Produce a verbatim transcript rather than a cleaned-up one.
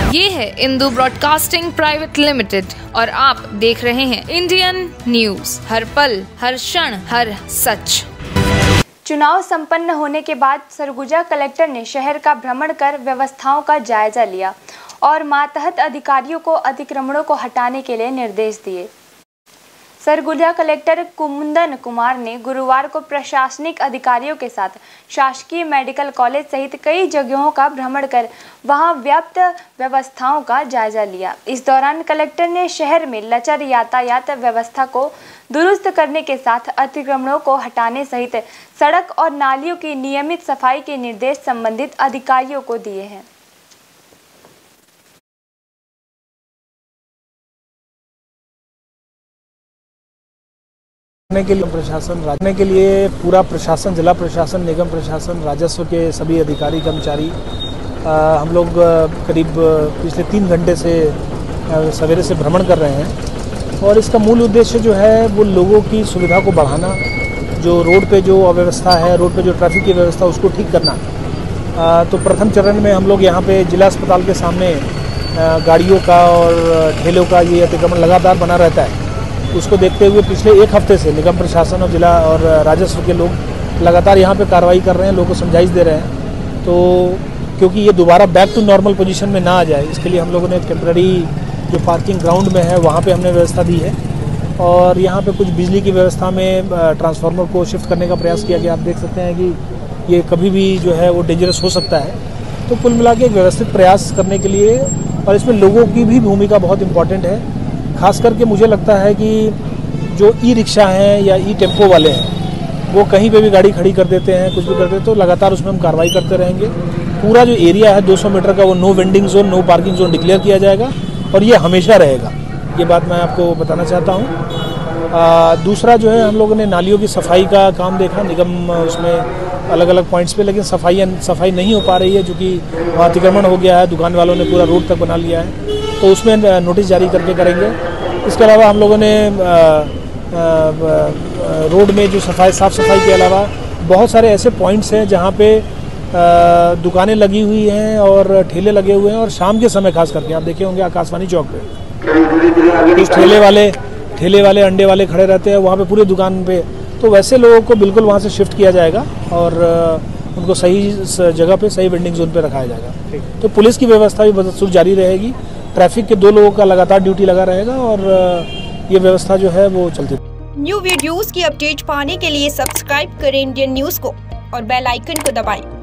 ये है Indu broadcasting private limited और आप देख रहे हैं इंडियन न्यूज, हर पल, हर क्षण, हर सच। चुनाव संपन्न होने के बाद सरगुजा कलेक्टर ने शहर का भ्रमण कर व्यवस्थाओं का जायजा लिया और मातहत अधिकारियों को अतिक्रमणों को हटाने के लिए निर्देश दिए। सरगुजा कलेक्टर कुमुंदन कुमार ने गुरुवार को प्रशासनिक अधिकारियों के साथ शासकीय मेडिकल कॉलेज सहित कई जगहों का भ्रमण कर वहां व्याप्त व्यवस्थाओं का जायजा लिया। इस दौरान कलेक्टर ने शहर में लचर यातायात व्यवस्था को दुरुस्त करने के साथ अतिक्रमणों को हटाने सहित सड़क और नालियों की नियमित सफाई के निर्देश संबंधित अधिकारियों को दिए हैं। के लिए प्रशासन राज्य के लिए पूरा प्रशासन, जिला प्रशासन, निगम प्रशासन, राजस्व के सभी अधिकारी कर्मचारी आ, हम लोग करीब पिछले तीन घंटे से सवेरे से भ्रमण कर रहे हैं और इसका मूल उद्देश्य जो है वो लोगों की सुविधा को बढ़ाना, जो रोड पे जो अव्यवस्था है, रोड पे जो ट्रैफिक की व्यवस्था उसको ठीक करना। आ, तो प्रथम चरण में हम लोग यहाँ पे जिला अस्पताल के सामने आ, गाड़ियों का और ठेलों का ये अतिक्रमण लगातार बना रहता है। उसको देखते हुए पिछले एक हफ्ते से निगम प्रशासन और जिला और राजस्व के लोग लगातार यहाँ पे कार्रवाई कर रहे हैं, लोगों को समझाइश दे रहे हैं। तो क्योंकि ये दोबारा बैक टू नॉर्मल पोजीशन में ना आ जाए, इसके लिए हम लोगों ने टेम्पररी जो पार्किंग ग्राउंड में है वहाँ पे हमने व्यवस्था दी है और यहाँ पे कुछ बिजली की व्यवस्था में ट्रांसफार्मर को शिफ्ट करने का प्रयास किया गया। आप देख सकते हैं कि ये कभी भी जो है वो डेंजरस हो सकता है। तो कुल मिला के एक व्यवस्थित प्रयास करने के लिए, और इसमें लोगों की भी भूमिका बहुत इम्पॉर्टेंट है। खास करके मुझे लगता है कि जो ई रिक्शा हैं या ई टेम्पो वाले हैं वो कहीं पे भी गाड़ी खड़ी कर देते हैं, कुछ भी करते हैं, तो लगातार उसमें हम कार्रवाई करते रहेंगे। पूरा जो एरिया है दो सौ मीटर का वो no vending zone, no parking zone declare किया जाएगा और ये हमेशा रहेगा। ये बात मैं आपको बताना चाहता हूँ। दूसरा जो है, हम लोगों ने नालियों की सफाई का काम देखा, निगम उसमें अलग अलग पॉइंट्स पे, लेकिन सफाई सफाई नहीं हो पा रही है, जो कि वहाँ अतिक्रमण हो गया है, दुकान वालों ने पूरा रोड तक बना लिया है, तो उसमें नोटिस जारी करके करेंगे। इसके अलावा हम लोगों ने आ, आ, आ, रोड में जो सफाई साफ़ सफाई के अलावा बहुत सारे ऐसे पॉइंट्स हैं जहाँ पे दुकानें लगी हुई हैं और ठेले लगे हुए हैं, और शाम के समय खास करके आप देखे होंगे आकाशवाणी चौक पे कुछ ठेले वाले ठेले वाले अंडे वाले खड़े रहते हैं वहाँ पे पूरी दुकान पे। तो वैसे लोगों को बिल्कुल वहाँ से शिफ्ट किया जाएगा और उनको सही जगह पे, सही वेंडिंग जोन पे रखाया जाएगा। तो पुलिस की व्यवस्था भी बदस्तूर जारी रहेगी। ट्रैफिक के दो लोगों का लगातार ड्यूटी लगा रहेगा और ये व्यवस्था जो है वो चलती रहेगी। न्यू वीडियोस की अपडेट पाने के लिए सब्सक्राइब करें इंडियन न्यूज को और बेल आइकन को दबाएं।